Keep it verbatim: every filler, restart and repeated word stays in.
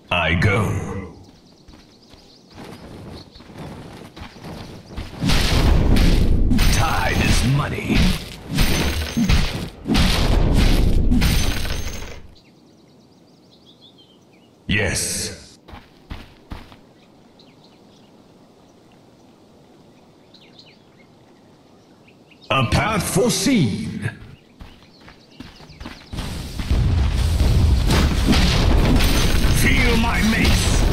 I go. Tide is money. Yes. A path foreseen. Feel my mace.